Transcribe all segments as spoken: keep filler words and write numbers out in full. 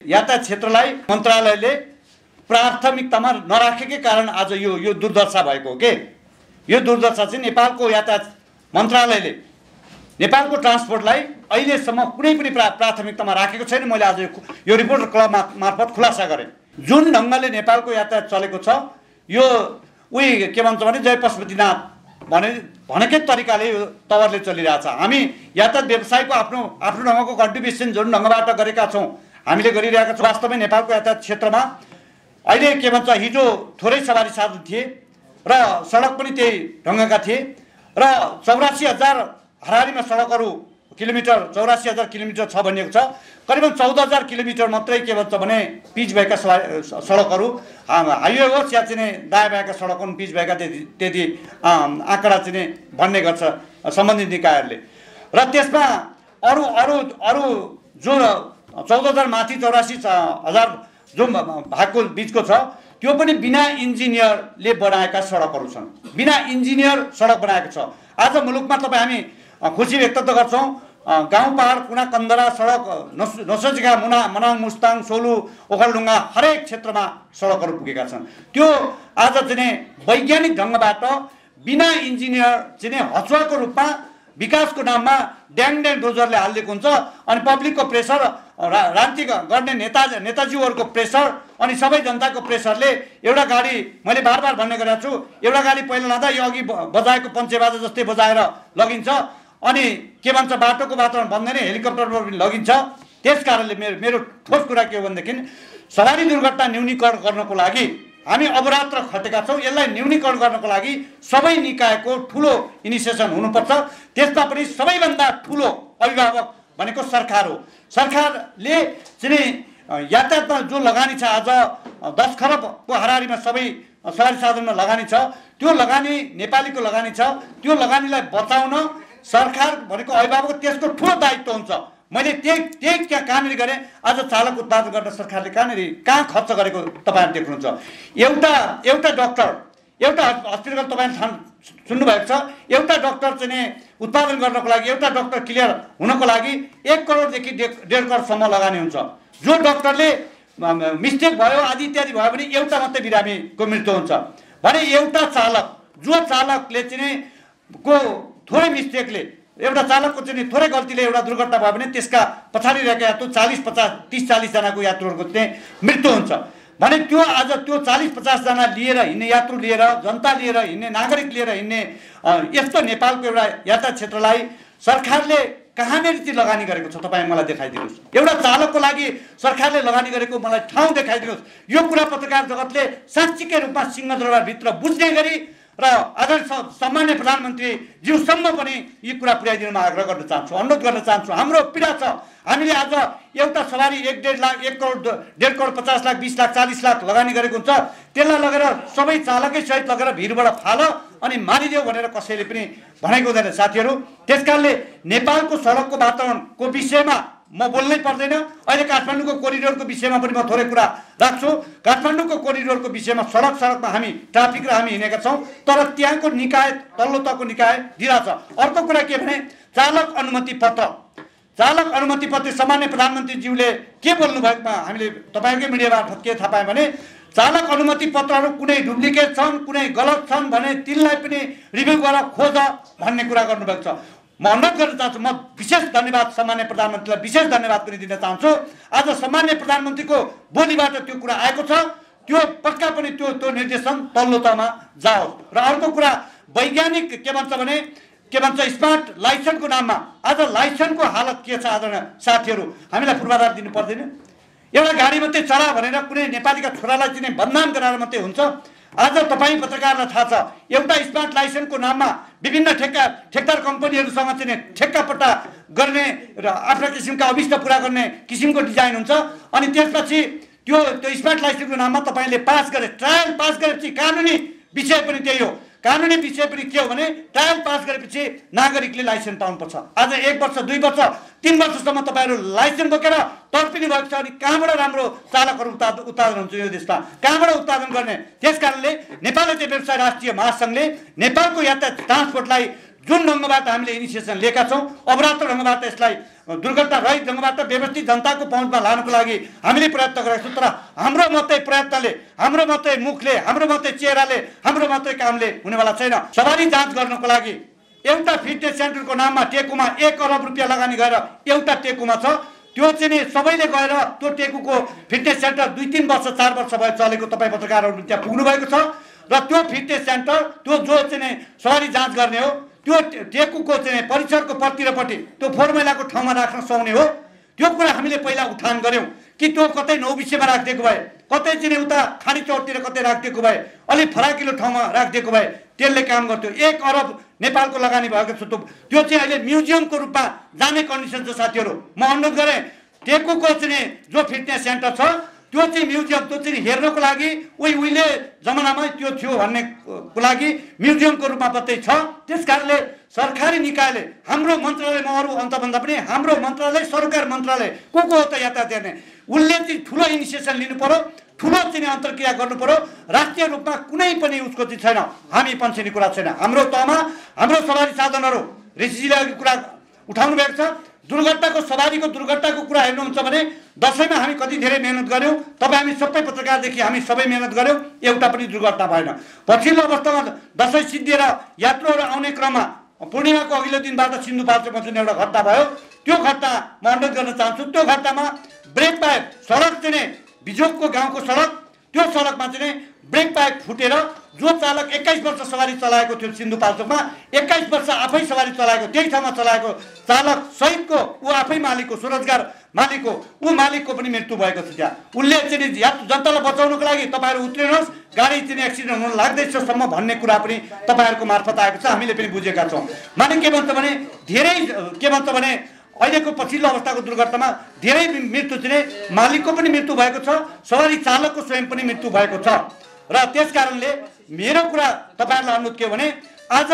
यातायात क्षेत्रलाई मन्त्रालयले प्राथमिकतामा नराखेकै कारण आज यो यो दुर्दशा भएको हो के। यो दुर्दशा चाहिँ नेपालको यातायात मन्त्रालयले नेपालको ट्रान्सपोर्टलाई अहिलेसम्म कुनै पनि प्रा प्राथमिकतामा राखेको छैन। मैले आज यो रिपोर्टर क्लब मार्फत खुलासा गरेँ। जुन ढङ्गले नेपालको यातायात चलेको छ यो उही के भन्छ भने जय पशुपतिनाथ भने भनेकै तरिकाले यो तवरले चलिरहेछ। हामी यातायात व्यवसायको आफ्नो आफ्नो ढङ्गको कन्ट्रिब्युसन जुन ढङ्गबाट गरेका छौँ हामीले गरिरहेका छौँ। वास्तवमै नेपालको यातायात क्षेत्रमा अहिले के भन्छ हिजो थोरै सवारी साधन थिए र सडक पनि त्यही ढङ्गका थिए र चौरासी हजार हाराहारीमा सडकहरू किलोमिटर चौरासी हजार किलोमिटर छ भनिएको छ। करिबन चौध हजार किलोमिटर मात्रै के भन्छ भने पिच भएका सडकहरू हाइवे होस् या चाहिँ दायाँ बायाँका सडक हुन् पिच भएका त्यति त्यति आँकडा चाहिँ भन्ने गर्छ सम्बन्धित निकायहरूले। र त्यसमा अरू अरू अरू जो चौध हजार माथि चौरासी हजार जो भागको बिचको छ त्यो पनि बिना इन्जिनियरले बनाएका सडकहरू छन्। बिना इन्जिनियर सडक बनाएको छ। आज मुलुकमा तपाईँ हामी खुसी व्यक्त त गर्छौँ। गाउँ पहाड कुना कन्दरा सडक नसोचेका मुना मनाङ मुस्ताङ सोलु ओखलढुङ्गा हरेक क्षेत्रमा सडकहरू पुगेका छन्। त्यो आज चाहिँ वैज्ञानिक ढङ्गबाट बिना इन्जिनियर चाहिँ हचुवाको रूपमा विकासको नाममा ड्याङ ड्याङ डोजरले हालिदिएको हुन्छ। अनि पब्लिकको प्रेसर राजनीति गर्ने नेता नेताजीहरूको प्रेसर अनि सबै जनताको प्रेसरले एउटा गाडी मैले बार बार भन्ने गरेको छु एउटा गाडी पहिला लाँदा यो अघि बजाएको पञ्चेबाजा जस्तै बजाएर लगिन्छ अनि के भन्छ बाटोको वातावरण बन्दैन हेलिकप्टरमा पनि लगिन्छ। त्यस कारणले मेरो मेरो ठोस कुरा के हो भनेदेखि सवारी दुर्घटना न्यूनीकरण गर्नको लागि हामी अवरात्र खटेका छौँ। यसलाई न्यूनीकरण गर्नको लागि सबै निकायको ठुलो इनिसिएसन हुनुपर्छ। त्यसमा पनि सबैभन्दा ठुलो अभिभावक भनेको सरकार हो। सरकारले चाहिँ यातायातमा जो लगानी छ आज दस खरबको हाराहारीमा सबै सवारी साधनमा लगानी छ त्यो लगानी नेपालीको लगानी छ। त्यो लगानीलाई बचाउन सरकार भनेको अभिभावक त्यसको ठुलो दायित्व हुन्छ। मैले त्यही त्यही क्या कहाँनिर गरेँ आज चालक उत्पादन गर्न सरकारले कहाँनिर कहाँ खर्च गरेको तपाईँहरू देख्नुहुन्छ। एउटा एउटा डक्टर एउटा हस्पिटल तपाईँले सुन्नुभएको छ एउटा डक्टर चाहिँ उत्पादन गर्नको लागि एउटा डक्टर क्लियर हुनको लागि एक करोडदेखि डेढ करोडसम्म लगानी हुन्छ। जो डक्टरले मिस्टेक भयो आदि इत्यादि भयो भने एउटा मात्रै बिरामीको मृत्यु हुन्छ भने एउटा चालक जो चालकले चाहिँ को थोरै मिस्टेकले एउटा चालकको चाहिँ थोरै गल्तीले एउटा दुर्घटना भयो भने त्यसका पछाडि रहेका यात्रु चालिस पचास तिस चालिसजनाको यात्रुहरूको चाहिँ मृत्यु हुन्छ भने त्यो आज त्यो चालिस पचासजना लिएर हिँड्ने यात्रु लिएर जनता लिएर हिँड्ने नागरिक लिएर हिँड्ने यस्तो नेपालको एउटा यातायात क्षेत्रलाई सरकारले कहाँनिर चाहिँ लगानी गरेको छ तपाईँ मलाई देखाइदिनुहोस्। एउटा चालकको लागि सरकारले लगानी गरेको मलाई ठाउँ देखाइदिनुहोस्। यो कुरा पत्रकार जगतले साँच्चीकै रूपमा सिंहदरबारभित्र बुझ्ने गरी र आदरणीय सम्मान्य प्रधानमन्त्रीज्यूसम्म पनि यी कुरा पुर्याइदिनमा आग्रह गर्न चाहन्छु अनुरोध गर्न चाहन्छु। हाम्रो पीडा छ हामीले आज एउटा सवारी एक डेढ लाख एक करोड डेढ करोड पचास लाख बिस लाख चालिस लाख लगानी गरेको हुन्छ त्यसलाई लगेर सबै चालकै सहित लगेर भिडबाट फाल अनि मारिदेऊ भनेर कसैले पनि भनेको हुँदैन साथीहरू। त्यसकारणले नेपालको सडकको वातावरणको विषयमा म बोल्नै पर्दैन। अहिले काठमाडौँको कोरिडोरको विषयमा पनि म थोरै कुरा राख्छु। काठमाडौँको कोरिडोरको विषयमा सडक सडकमा हामी ट्राफिक र हामी हिँडेका छौँ तर त्यहाँको निकाय तल्लो तहको निकाय दिइरहेछ। अर्को कुरा के भने चालक अनुमति पत्र चालक अनुमति पत्र सामान्य प्रधानमन्त्रीज्यूले के बोल्नु भएकोमा हामीले तपाईँकै मिडिया मार्फत के थाहा पाएँ भने चालक अनुमति पत्रहरू कुनै डुप्लिकेट छन् कुनै गलत छन् भने तिनलाई पनि रिभ्यू गरेर खोज भन्ने कुरा गर्नुभएको छ। म अनुरोध गर्न चाहन्छु म विशेष धन्यवाद सामान्य प्रधानमन्त्रीलाई विशेष धन्यवाद पनि दिन चाहन्छु। आज सामान्य प्रधानमन्त्रीको बोलीबाट त्यो कुरा आएको छ त्यो पक्का पनि त्यो त्यो निर्देशन तल्लो तहमा जाओस्। र अर्को कुरा वैज्ञानिक के भन्छ भने के भन्छ स्मार्ट लाइसेन्सको नाममा आज लाइसेन्सको हालत के छ आदरणीय साथीहरू हामीलाई पूर्वाधार दिनु पर्दैन। एउटा गाडी मात्रै चला भनेर कुनै नेपालीका छोरालाई चाहिँ बदनाम गराएर मात्रै हुन्छ। आज तपाईँ पत्रकारलाई थाहा छ एउटा स्मार्ट लाइसेन्सको नाममा विभिन्न ठेक्का ठेक्दार कम्पनीहरूसँग चाहिँ ठेक्कापट्टा गर्ने र आफ्ना किसिमका अभिष्ट पुरा गर्ने किसिमको डिजाइन हुन्छ। अनि त्यसपछि त्यो त्यो स्मार्ट लाइसेन्सको नाममा तपाईँले पास गरे ट्रायल पास गरेपछि कानुनी विषय पनि त्यही हो। कानुनी विषय पनि के हो भने ट्रायल पास गरेपछि नागरिकले लाइसेन्स पाउनुपर्छ। आज एक वर्ष दुई वर्ष तीन वर्षसम्म तपाईँहरू लाइसेन्स बोकेर तर्पिनु भएको छ अनि कहाँबाट राम्रो चालकहरू उत्पादन हुन्छ यो देशमा कहाँबाट उत्पादन गर्ने। त्यस कारणले नेपाल यातायात व्यवसाय राष्ट्रिय महासङ्घले नेपालको यातायात ट्रान्सपोर्टलाई जुन ढङ्गबाट हामीले इनिसिएसन लिएका छौँ अवरात्र ढङ्गबाट यसलाई दुर्घटना रहित ढङ्गबाट व्यवस्थित जनताको पहुँचमा लानको लागि हामीले प्रयत्न गरेका छौँ। तर हाम्रो मात्रै प्रयत्नले, हाम्रो मात्रै मुखले, हाम्रो मात्रै चेहराले, हाम्रो मात्रै कामले हुनेवाला छैन। सवारी जाँच गर्नको लागि एउटा फिटनेस सेन्टरको नाममा टेकुमा एक अरब रुपियाँ लगानी गरेर एउटा टेकुमा छ, त्यो चाहिँ नि सबैले गएर त्यो टेकुको फिटनेस सेन्टर दुई तिन वर्ष चार वर्ष भयो चलेको, तपाईँ पत्रकारहरू त्यहाँ पुग्नु भएको छ। र त्यो फिटनेस सेन्टर त्यो जो चाहिँ नि सवारी जाँच गर्ने हो त्यो टेकुको चाहिँ परिसरको पर्तिरपट्टि त्यो फोहोर मैलाको ठाउँमा राख्न सक्ने हो। त्यो कुरा हामीले पहिला उठान गऱ्यौँ कि त्यो कतै नौबिसेमा राखिदिएको भए, कतै चाहिँ उता खाडी चौरतिर कतै राखिदिएको भए, अलिक फराकिलो ठाउँमा राखिदिएको भए त्यसले काम गर्थ्यो। एक अरब नेपालको लगानी भएको छ, त्यो त्यो चाहिँ अहिले म्युजियमको रूपमा जाने कन्डिसन छ। साथीहरू म अनुरोध गरेँ टेकुको चाहिँ जो फिटनेस सेन्टर छ त्यो चाहिँ म्युजियम, त्यो चाहिँ हेर्नको लागि उही उहिले जमानामा त्यो थियो भन्नेको लागि म्युजियमको रूपमा मात्रै छ। त्यस कारणले सरकारी निकायले, हाम्रो मन्त्रालयमा अरू अन्तभन्दा पनि हाम्रो मन्त्रालय सरकार मन्त्रालय को को हो त यातायात हेर्ने, उसले चाहिँ ठुलो इनिसिएसन लिनु पर्यो, ठुलो चाहिँ अन्तर्क्रिया गर्नु पर्यो। राष्ट्रिय रूपमा कुनै पनि उसको चाहिँ छैन, हामी पन्छिने कुरा छैन। हाम्रो तहमा हाम्रो सवारी साधनहरू ऋषिजीले अघि कुरा उठाउनु भएको छ। दुर्घटनाको सवारीको दुर्घटनाको कुरा हेर्नुहुन्छ भने दसैँमा हामी कति धेरै मेहनत गऱ्यौँ, तपाईँ हामी सबै पत्रकारदेखि हामी सबै मेहनत गऱ्यौँ, एउटा पनि दुर्घटना भएन। पछिल्लो अवस्थामा दसैँ सिद्धिएर यात्रुहरू आउने क्रममा पूर्णिमाको अघिल्लो दिनबाट सिन्धुपाल्चोकमा जुन एउटा घटना भयो, त्यो घटना म अनुरोध गर्न चाहन्छु। त्यो घटनामा ब्रेक पाइप, सडक चाहिँ बिजोकको गाउँको सडक, त्यो सडकमा चाहिँ ब्रेक पाइप फुटेर जो चालक एक्काइस वर्ष सवारी चलाएको थियो सिन्धुपाल्चोकमा, एक्काइस वर्ष आफै सवारी चलाएको, त्यही ठाउँमा चलाएको चालक सहितको ऊ आफै मालिकको स्वरोजगार मालिकको ऊ मालिकको पनि मृत्यु भएको छ। त्यहाँ उसले चाहिँ यात्रु जनतालाई बचाउनको लागि तपाईँहरू उत्रिनुहोस्, गाडी चाहिँ एक्सिडेन्ट हुन लाग्दैछसम्म भन्ने कुरा पनि तपाईँहरूको मार्फत आएको छ, हामीले पनि बुझेका छौँ। माने के भन्छ भने धेरै के भन्छ भने अहिलेको पछिल्लो अवस्थाको दुर्घटनामा धेरै मृत्यु चाहिँ मालिकको पनि मृत्यु भएको छ, सवारी चालकको स्वयं पनि मृत्यु भएको छ। र त्यस कारणले मेरो कुरा तपाईँहरूलाई अनुरोध के भने आज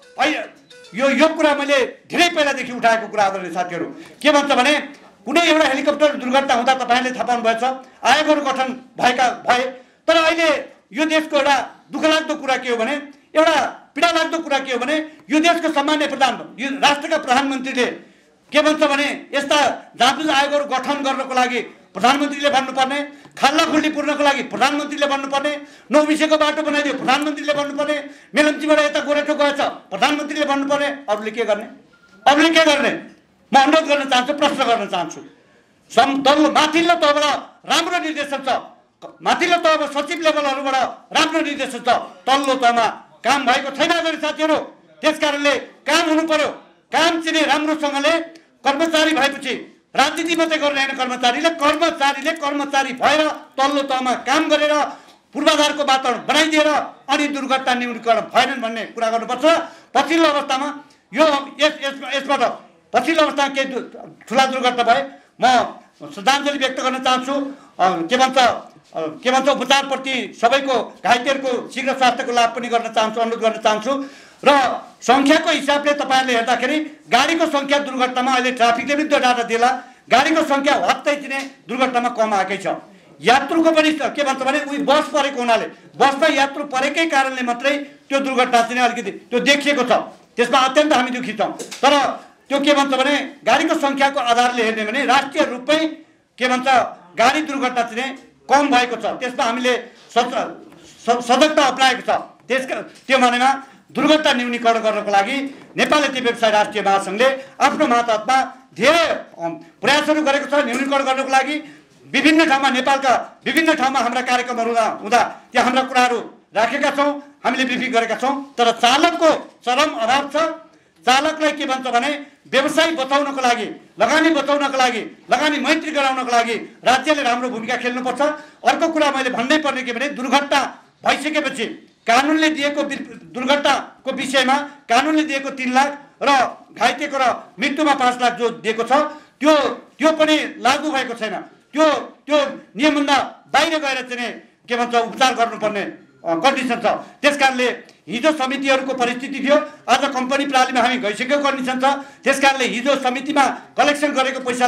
यो यो कुरा मैले धेरै पहिलादेखि उठाएको कुरा आदरणीय साथीहरू, के भन्छ भने कुनै एउटा हेलिकप्टर दुर्घटना हुँदा तपाईँहरूले थाहा पाउनु भएछ आयोगहरू गठन भएका भए, तर अहिले यो देशको एउटा दुःखलाग्दो कुरा के हो भने, एउटा पीडालाग्दो कुरा के हो भने यो देशको सामान्य प्रधान यो राष्ट्रका प्रधानमन्त्रीले के भन्छ भने यस्ता जाँच आयोगहरू गठन गर्नको लागि प्रधानमन्त्रीले भन्नुपर्ने, खाल्ला खुल्ली पुर्नको लागि प्रधानमन्त्रीले भन्नुपर्ने, नौबिसेको बाटो बनाइदियो प्रधानमन्त्रीले भन्नुपर्ने, मेलम्चीबाट यता गोरेटो गएछ प्रधानमन्त्रीले भन्नुपर्ने, अरूले के गर्ने, अरूले के गर्ने? म अनुरोध गर्न चाहन्छु, प्रश्न गर्न चाहन्छु। सम तल्लो माथिल्लो तहबाट राम्रो निर्देशन छ, माथिल्लो तहमा सचिव लेभलहरूबाट राम्रो निर्देशन छ, तल्लो तहमा काम भएको छैन आदरणीय साथीहरू। त्यस कारणले काम हुनु पर्यो, काम चाहिँ राम्रोसँगले कर्मचारी भएपछि राजनीति मात्रै गर्ने होइन, कर्मचारीले कर्मचारीले कर्मचारी भएर तल्लो तहमा काम गरेर पूर्वाधारको वातावरण बनाइदिएर अनि दुर्घटना न्यूनीकरण भएनन् भन्ने कुरा गर्नुपर्छ। पछिल्लो अवस्थामा यो यस यसबाट पछिल्लो अवस्थामा केही ठुला दुर्घटना भए म श्रद्धाञ्जली व्यक्त गर्न चाहन्छु। के भन्छ के भन्छ उपचारप्रति सबैको घाइतेहरूको शीघ्र स्वास्थ्यको लाभ पनि गर्न चाहन्छु, अनुरोध गर्न चाहन्छु। र सङ्ख्याको हिसाबले तपाईँहरूले हेर्दाखेरि गाडीको सङ्ख्या दुर्घटनामा अहिले ट्राफिकले पनि त्यो डाटा दिएला, गाडीको सङ्ख्या हत्तै चाहिँ दुर्घटनामा कम आएकै छ। यात्रुको पनि के भन्छ भने उही बस परेको हुनाले बसमा यात्रु परेकै कारणले मात्रै त्यो दुर्घटना चाहिँ अलिकति त्यो देखिएको छ, त्यसमा अत्यन्त हामी दुखी छौँ। तर त्यो के भन्छ भने गाडीको सङ्ख्याको आधारले हेर्ने भने राष्ट्रिय रूपमै के भन्छ गाडी दुर्घटना चाहिँ कम भएको छ, त्यसमा हामीले सजगता अप्नाएको छ। त्यसका त्यो मानेमा दुर्घटना न्यूनीकरण गर्नको लागि नेपाल यति व्यवसाय राष्ट्रिय महासङ्घले आफ्नो मातहतमा धेरै प्रयासहरू गरेको छ। न्यूनीकरण गर्नको लागि विभिन्न ठाउँमा नेपालका विभिन्न ठाउँमा हाम्रा कार्यक्रमहरू हुँदा त्यहाँ हाम्रा कुराहरू राखेका छौँ, हामीले ब्रिफिङ गरेका छौँ। तर चालकको चरम अभाव छ। चालकलाई के भन्छ भने व्यवसाय बचाउनको लागि, लगानी बचाउनको लागि, लगानी मैत्री गराउनको लागि राज्यले राम्रो भूमिका खेल्नुपर्छ। अर्को कुरा मैले भन्नै पर्ने के भने दुर्घटना भइसकेपछि कानुनले दिएको दुर्घटनाको विषयमा कानुनले दिएको तीन लाख र घाइतेको र मृत्युमा पाँच लाख जो दिएको छ त्यो त्यो पनि लागू भएको छैन। त्यो त्यो नियमभन्दा बाहिर गएर चाहिँ के भन्छ उपचार गर्नुपर्ने कन्डिसन छ। त्यस कारणले हिजो समितिहरूको परिस्थिति थियो, आज कम्पनी प्रणालीमा हामी गइसकेको कन्डिसन छ। त्यस कारणले हिजो समितिमा कलेक्सन गरेको पैसाले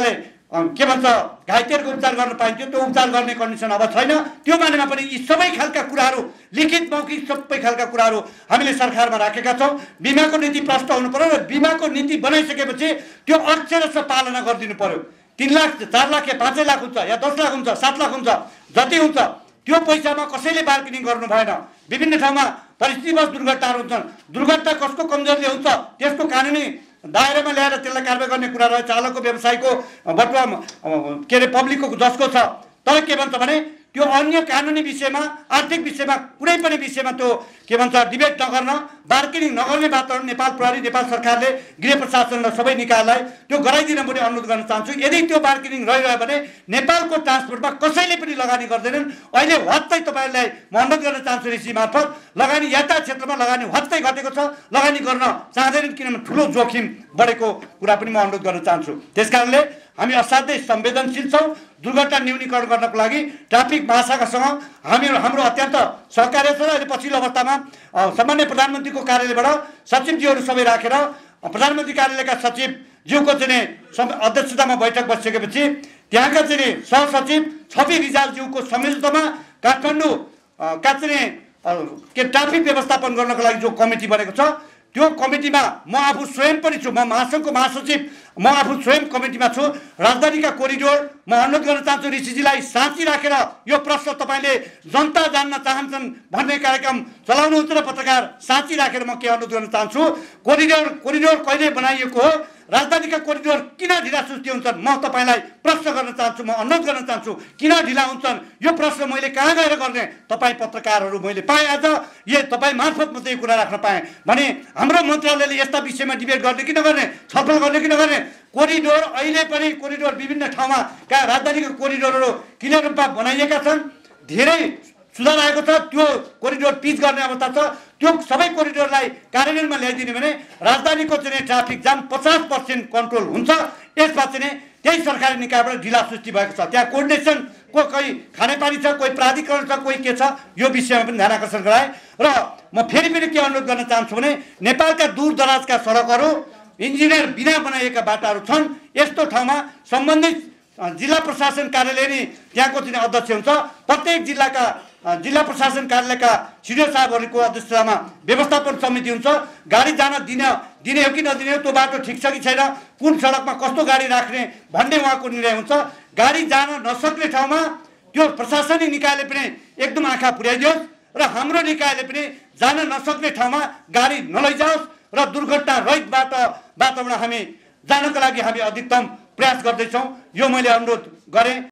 के भन्छ घाइतेहरूको उपचार गर्न पाइन्थ्यो, त्यो उपचार गर्ने कन्डिसन अब छैन। त्यो बारेमा पनि यी सबै खालका कुराहरू लिखित मौखिक सबै खालका कुराहरू हामीले सरकारमा राखेका छौँ। बिमाको नीति प्रष्ट हुनु पर्यो र बिमाको नीति बनाइसकेपछि त्यो अक्षरशः पालना गरिदिनु पर्यो। तीन लाख चार लाख या पाँचै लाख हुन्छ या दस लाख हुन्छ सात लाख हुन्छ जति हुन्छ त्यो पैसामा कसैले बार्गेनिङ गर्नु भएन। विभिन्न ठाउँमा परिस्थितिवश दुर्घटनाहरू हुन्छन्, दुर्घटना कसको कमजोरीले हुन्छ त्यसको कानुनी दायरामा ल्याएर त्यसलाई कारबाही गर्ने कुरा रह्यो। चालकको व्यवसायको बटुवा के अरे पब्लिकको जसको छ। तर के भन्छ भने त्यो अन्य कानुनी विषयमा आर्थिक विषयमा कुनै पनि विषयमा त्यो के भन्छ डिबेट नगर्न, बार्गेनिङ नगर्ने वातावरण नेपाल प्रहरी नेपाल सरकारले गृह प्रशासन र सबै निकायलाई त्यो गराइदिन पनि अनुरोध गर्न चाहन्छु। यदि त्यो बार्गेनिङ रहिरह्यो भने नेपालको ट्रान्सपोर्टमा कसैले पनि लगानी गर्दैनन्। अहिले वात्तै तपाईँहरूलाई म अनुरोध गर्न चाहन्छु ऋषि मार्फत लगानी यातायात क्षेत्रमा लगानी वात्तै घटेको छ, लगानी गर्न चाहँदैनन् किनभने ठुलो जोखिम बढेको कुरा पनि म अनुरोध गर्न चाहन्छु। त्यसकारणले हामी असाध्यै संवेदनशील छौँ। दुर्घटना न्यूनीकरण गर्नको लागि ट्राफिक महाशाखासँग हामीहरू हाम्रो अत्यन्त सहकार्य छ। अहिले पछिल्लो अवस्थामा सामान्य प्रधानमन्त्रीको कार्यालयबाट सचिवज्यूहरू सबै राखेर प्रधानमन्त्री कार्यालयका सचिवज्यूको चाहिँ अध्यक्षतामा बैठक बसिसकेपछि त्यहाँका चाहिँ सहसचिव छवि रिजालज्यूको संयोजकतामा काठमाडौँका चाहिँ के ट्राफिक व्यवस्थापन गर्नको लागि जो कमिटी बनेको छ त्यो कमिटीमा म आफू स्वयं पनि छु। म महासङ्घको महासचिव म आफू स्वयं कमिटीमा छु। राजधानीका कोरिडोर म अनुरोध गर्न चाहन्छु ऋषिजीलाई साँची राखेर यो प्रश्न तपाईँले जनता जान्न चाहन्छन् भन्ने कार्यक्रम चलाउनुहुन्छ र पत्रकार साँची राखेर म के अनुरोध गर्न चाहन्छु। कोरिडोर कोरिडोर कहिले बनाइएको हो, राजधानीका कोरिडोर किन ढिला सुस्ती हुन्छन् म तपाईँलाई प्रश्न गर्न चाहन्छु, म अनुरोध गर्न चाहन्छु किन ढिला हुन्छन् यो प्रश्न मैले कहाँ गएर गर्ने। तपाईँ पत्रकारहरू मैले पाएँ आज यो तपाईँ मार्फत म त्यही कुरा राख्न पाएँ भने हाम्रो मन्त्रालयले यस्ता विषयमा डिबेट गर्ने कि नगर्ने, छलफल गर्ने कि नगर्ने। कोरिडोर अहिले पनि कोरिडोर विभिन्न ठाउँमा कहाँ राजधानीका कोरिडोरहरू क्लियर रूपमा बनाइएका छन्, धेरै सुधार आएको छ। त्यो कोरिडोर पिच गर्ने अवस्था छ। त्यो सबै कोरिडोरलाई कार्यान्वयनमा ल्याइदिने भने राजधानीको चाहिँ ट्राफिक जाम पचास पर्सेन्ट कन्ट्रोल हुन्छ। यसमा चाहिँ त्यही सरकारी निकायबाट ढिला सुस्ती भएको छ। त्यहाँ कोर्डिनेसनको कोही खानेपानी छ, कोही प्राधिकरण छ, कोही के छ, यो विषयमा पनि ध्यान आकर्षण गराए। र म फेरि पनि के अनुरोध गर्न चाहन्छु भने नेपालका दूर दराजका सडकहरू इन्जिनियर बिना बनाइएका बाटाहरू छन्। यस्तो ठाउँमा सम्बन्धित जिल्ला प्रशासन कार्यालय नै त्यहाँको चाहिँ अध्यक्ष हुन्छ। प्रत्येक जिल्लाका जिल्ला प्रशासन कार्यालयका सिडिओ साहबहरूको अध्यक्षतामा व्यवस्थापन समिति हुन्छ। गाडी जान दिन दिने हो कि नदिने हो, त्यो बाटो ठिक छ कि छैन, कुन सडकमा कस्तो गाडी राख्ने भन्ने उहाँको निर्णय हुन्छ। गाडी जान नसक्ने ठाउँमा त्यो प्रशासनिक निकायले पनि एकदम आँखा पुर्याइदियोस् र हाम्रो निकायले पनि जान नसक्ने ठाउँमा गाडी नलैजाओस् र दुर्घटना रहित बाटो वातावरण हामी जानको लागि हामी अधिकतम प्रयास गर्दैछौँ। यो मैले अनुरोध गरेँ।